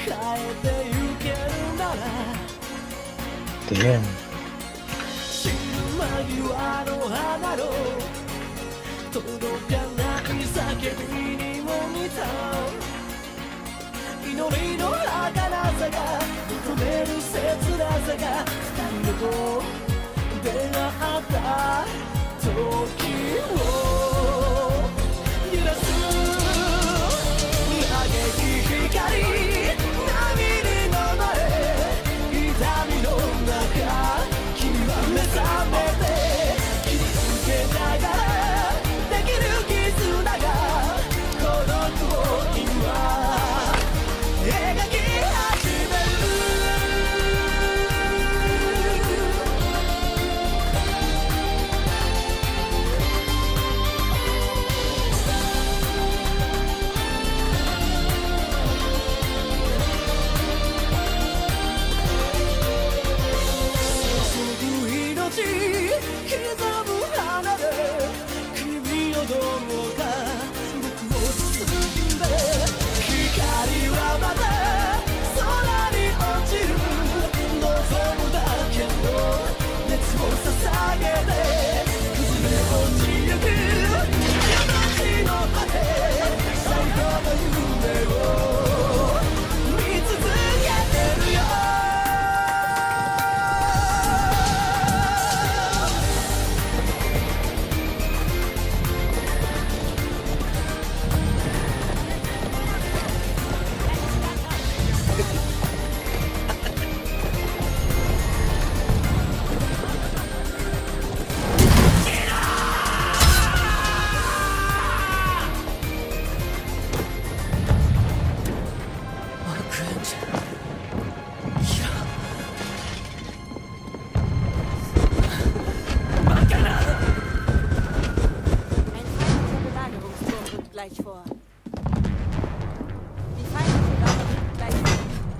Damn. 死ぬ間際の花の届かない叫びにも似た祈りの儚さが求める切なさが二人と出会った時を揺らす嘆き光波に飲まれ痛みの中君は目覚めて切りつけながらできる絆が孤独を今描き始める刻む花で君をどうか僕を包んで光はまた空に落ちる望むだけの熱を捧げて崩れ落ちゆく命の果て最後の夢を見続けてるよgleich vor. Die feindliche Waffe rückt gleich vor.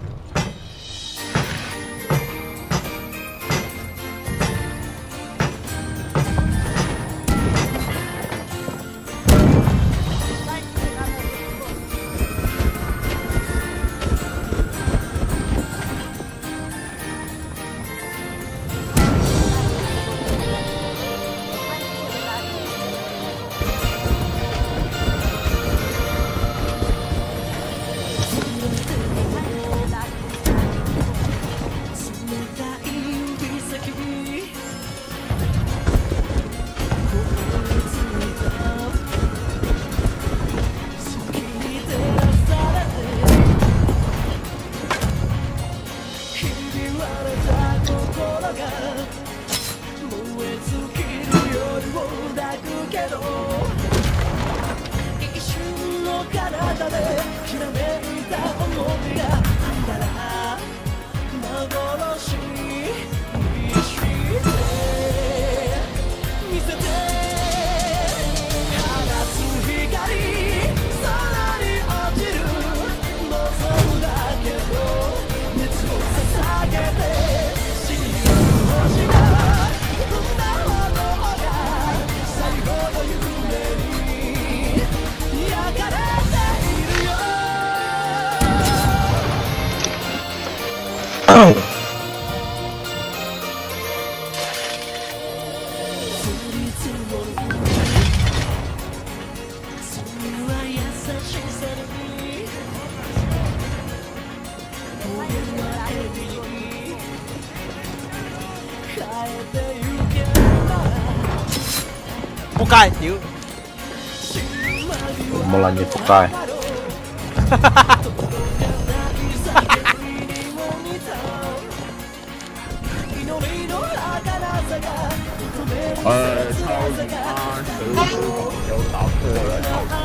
Pokai chịu một lần như Pokai. Sau sự dấu tỏ thừa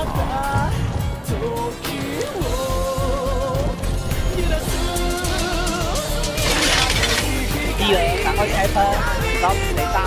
đi rồi ta có chạy thôi không để ta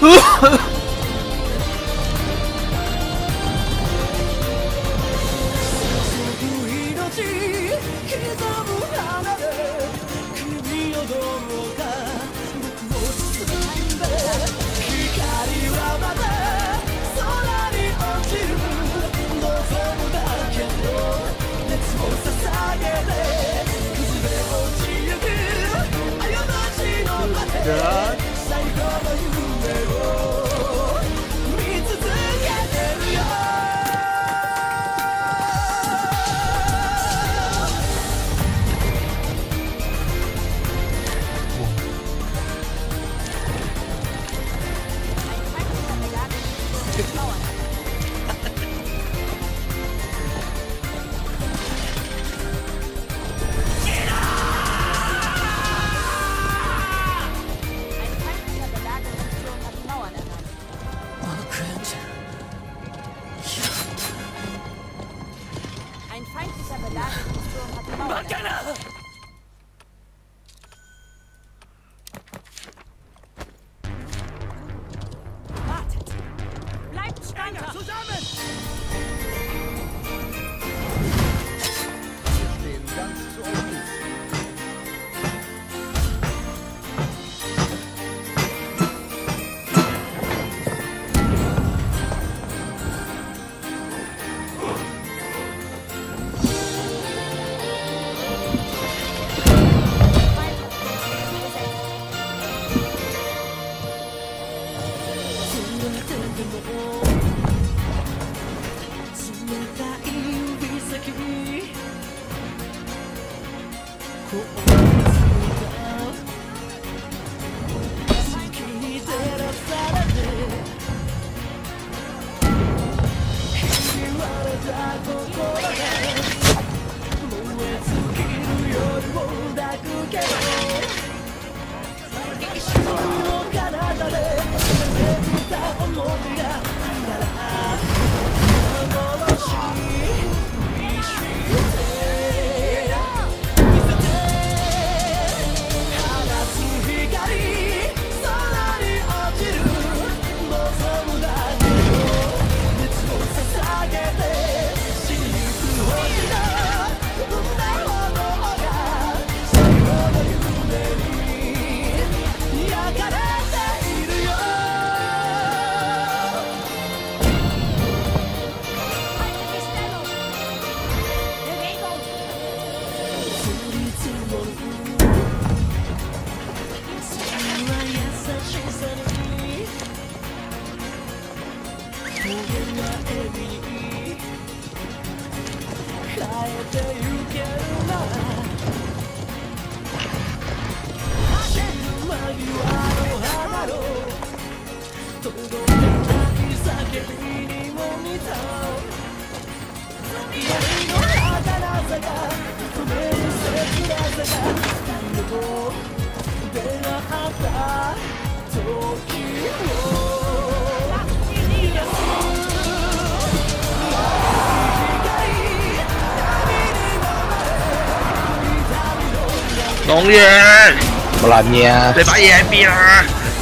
龍爺， 冇爛嘢啊！ 你把嘢喺邊啊？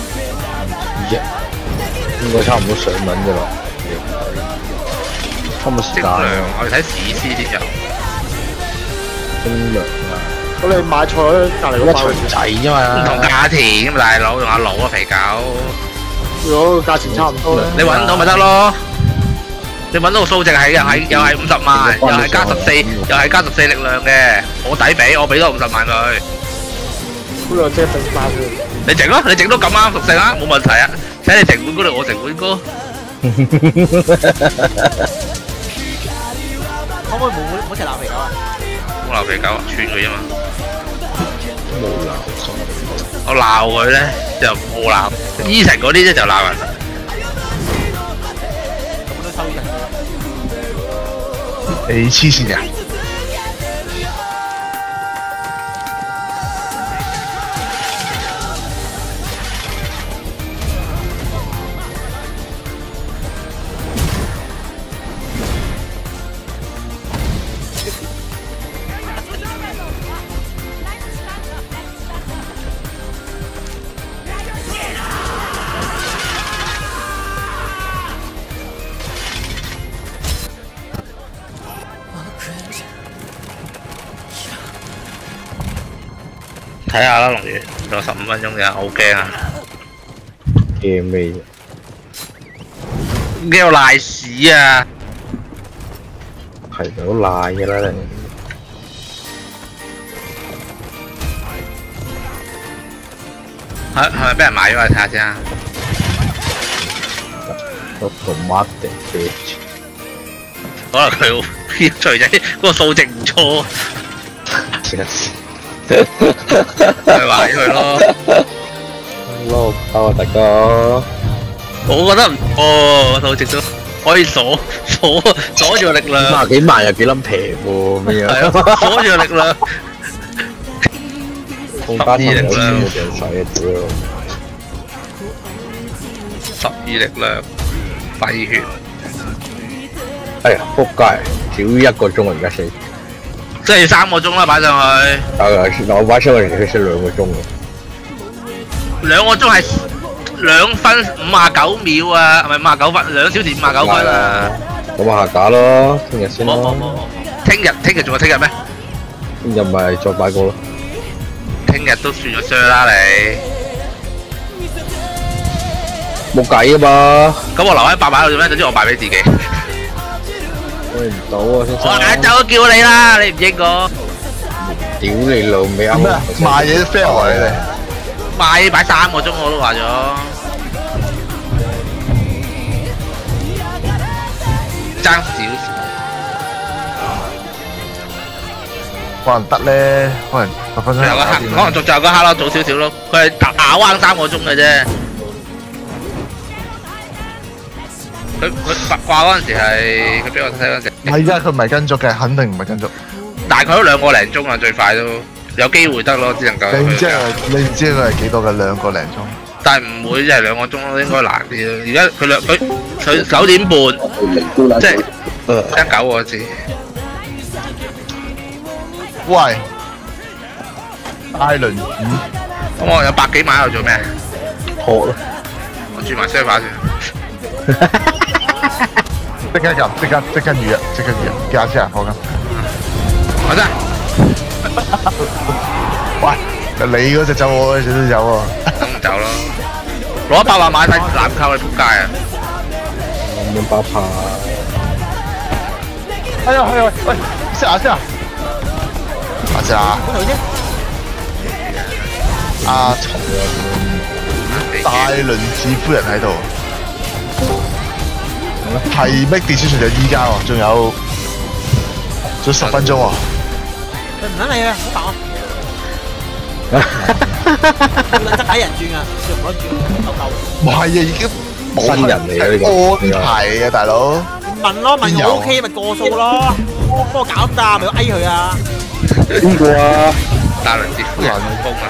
應該差唔多上文㗎啦，差唔多時間。 我哋睇史詩啲人。 精良啊！ 咁你買菜隔離嗰一錘仔啫嘛， 唔同價錢㗎嘛，大佬用下腦啊肥狗。 如果價錢差唔多咧， 你揾到咪得咯？你揾到個數值係又係50萬，又係加14，又係加14力量嘅，我抵俾，我俾多50萬佢。 嗰兩隻定翻佢。 你整咯，你整到咁啱屬性啊，冇問題啊。睇你成本高定我成本高。 可唔可以冇隻鬧肥狗啊？ 冇鬧肥狗，串佢啫嘛。 冇鬧我鬧佢咧就冇鬧，伊城嗰啲咧就鬧人。 咁都收人。 你黐線啊！ 睇下啦，龍月，仲有15分鐘嘅，好驚啊！ 驚咩啫？ 驚我賴屎啊！ 係咪好賴嘅啦你？ 係咪俾人買咗啊？睇下先啊！ 個乜定 bitch？ 可能佢錘仔嗰個數值唔錯，咪買佢咯。 Hello，好啊大哥。 我覺得唔錯，數值都可以鎖住個力量。 幾萬又幾撚平喎，咩係啊，鎖住個力量。 公家頭有錢冇地使啊！屌 12力量，廢血。 哎呀，仆街！少於1個鐘啊，而家死。 即係要3個鐘啦，擺上去。 我擺上去先2個鐘喎。 2個鐘係2分59秒啊，係咪59分？2小時59分啊！ 咁下架咯，聽日先冇， 咯。 聽日仲有聽日咩？ 聽日咪再擺個咯。 聽日都算咗 share 啦你。 冇計啊嘛。 咁我留喺8擺度做咩？總之我賣俾自己。 喂唔到啊，先生。 我晏晝都叫你啦，你唔應我。 屌你老味啱啊！ 賣嘢都 fair 喎你哋。 賣擺3個鐘我都話咗。爭少少。 可能得咧，可能10分鐘。 有個黑，可能仲有個黑咯，早少少咯。佢係打彎3個鐘嘅啫。佢掛嗰陣時係佢俾我睇嗰陣時。 唔係啊，佢唔係跟足嘅，肯定唔係跟足。 大概都2個零鐘啊，最快都有機會得咯，只能夠。 你唔知佢係幾多嘅2個零鐘？ 但係唔會即係2個鐘咯，應該難啲咯。而家佢9點半，即係19個字。 喂，艾倫咁我有100幾萬喺度做咩？ 學咯。 我轉埋 server 先。 即刻入，即刻預啊！叫下先啊，放緊。 我真。 喂，你嗰隻走，我嗰隻都走喎。 咁走咯，攞100萬買晒籃球你仆街啊！ 咁樣包怕。 哎呀，喂，先啊！阿姐啊！阿松大輪子夫人喺度，係 make decision 就依家喎，仲有10分鐘喎。 佢唔撚你啊，好煩啊！要撚得睇人轉啊，仲唔可以轉夠夠。 唔係啊，已經新人嚟嘅呢個。 安排嘅大佬。 問咯，問我 OK 咪過數咯，幫我搞咁大咪要佢啊！ 邊個啊？ 大輪子夫人老公啊！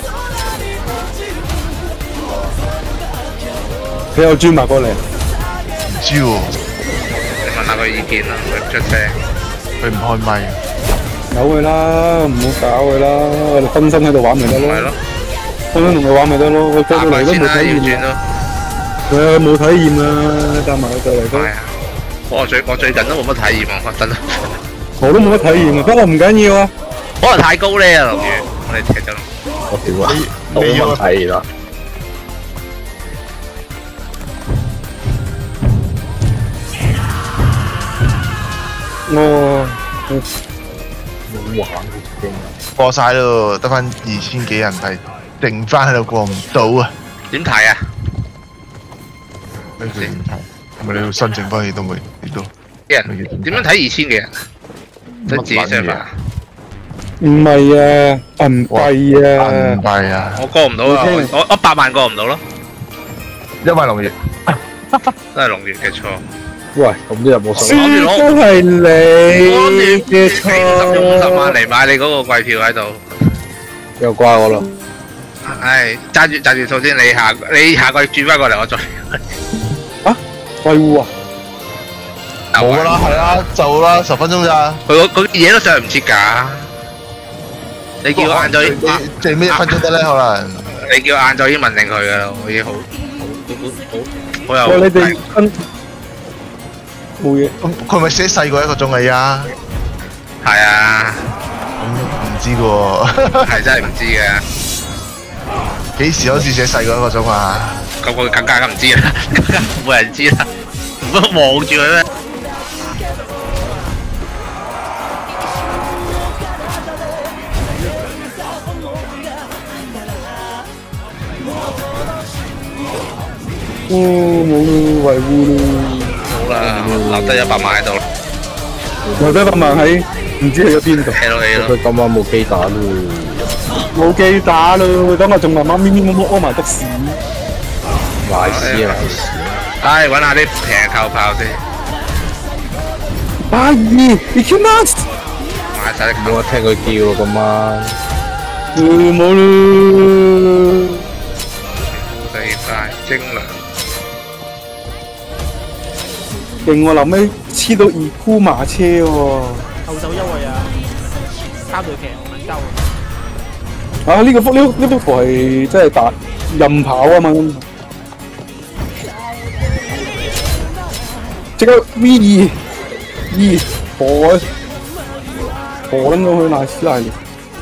佢有轉埋過嚟。 唔知喎， 你問下佢意見啦，佢唔出聲。 佢唔開咪。 由佢啦，唔好搞佢啦，我哋分身喺度玩咪得咯。 係咯， 分身同佢玩咪得咯，我過到嚟都冇體驗。 要轉咯。 係啊，冇體驗啊，帶埋佢過嚟都。 係啊，我最近都冇乜體驗啊，真係。 我都冇乜體驗啊，不過唔緊要啊。 可能太高咧啊，龍魚，我哋踢咗。 我屌啊！冇問題啦。我冇玩嘅過晒咯，得翻2000幾人係定翻喺度過唔到啊！ 點睇啊？ 跟住點睇？咪你要申請翻去都未，亦都。 啲人點樣睇2000嘅人？都自己 server。 唔係啊，銀幣啊， 銀幣啊！ 我過唔到啊！我100萬過唔到咯。 因為龍月都係龍月嘅錯。 喂，咁都有冇數？ 都係你嘅錯。50萬嚟買你嗰個季票喺度， 又怪我咯。 唉，揸住數先，你下個月轉翻過嚟，我再。 啊？貴戶啊？ 冇噶啦，係啦，就啦，10分鐘咋？ 佢嘢都上唔切㗎。你叫晏晝， 最尾1分鐘得咧，可能。 你叫晏晝已經問定佢㗎啦，我已經好有。 喂，你哋分冇嘢。 佢咪寫細過1個鐘啊？依家。 係啊。 唔知嘅喎， 係真係唔知嘅。 幾時好似寫細個一個鐘啊？ 咁我更加唔知啦，更加冇人知啦，唔好望住佢咩？ 哦，冇維護咯， 好啦，留低100萬喺度啦， 留低100萬喺唔知去咗邊度， 起咯起咯。 佢今晚冇機打咯， 冇機打咯，等我仲慢慢咪咪摸摸屙埋篤屎。 賴屎啊賴屎！ 唉，揾下啲平扣炮先， 阿姨，你 Q nuts？ 買晒啲冇我聽佢叫咯今晚， 冇咯。 四塊精良。 勁喎，臨尾黐到二箍馬車喎。 後手優惠啊，3隊騎我撚鳩。 啊！呢幅圖係真係打任跑啊嘛，即刻 V2火撚咗去賴斯賴。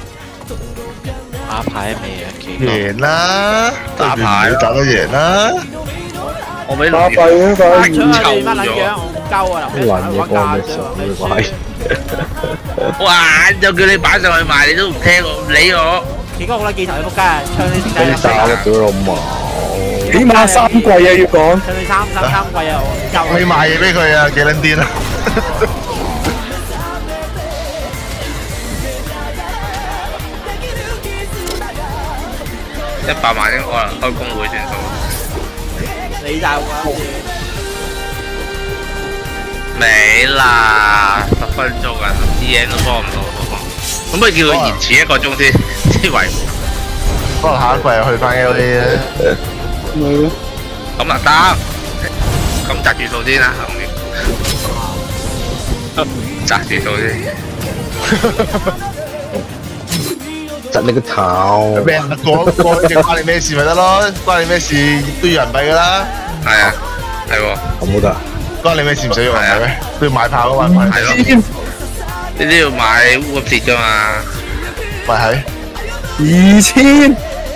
打牌未啊？ 贏啦， 打牌打得贏啦。 我俾打幣啊！打發出啊！ 臭你乜撚樣？ 咗。 我鳩啊！ 啲爛嘢講咩傻鬼？ 哇！就叫你擺上去賣，你都唔聽我，唔理我。 幾個好撚記仇你仆街啊！唱你先你打得屌老母！ 起碼3季啊要講。 唱你三季啊！我鳩。 你賣嘢俾佢啊，幾撚癲啊！ 100萬應該可能開工會算數。 你就啊！ 未啦，10分鐘啊，DN 都幫唔到，可唔可以叫佢延遲1個鐘先維護？ 可能下一季又去翻 LA 咧。 咪咯， 咁啊得，咁擲住數先啦，後面擲住數先。 窒你個頭！ 咩啊？過嘅關你咩事咪得咯？關你咩事都要人幣噶啦。 係啊，係喎， 咁都得。 關你咩事唔使用人幣咩？都要買炮噶嘛？ 係咯，你都要買烏鐵噶嘛？ 咪係 2000，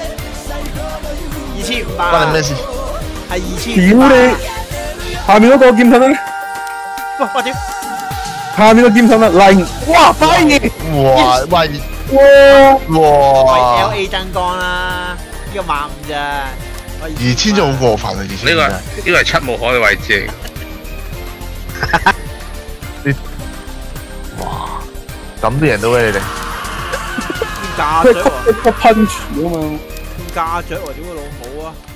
2500。 關你咩事？ 係2000。 屌你！下面嗰個劍盾咧， 哇屌！ 下面個劍盾啊，嚟！哇，快嘢！ 哇喂！ 哇！ 哇 ！LA 增光啦，呢個15000咋 ！2000就好過分啊！2000 呢個係七武海嘅位置嚟。 哇！咁都贏到嘅你哋。 加佢獎喎！ 個 punch 啊嘛。 加獎喎！屌佢老母啊！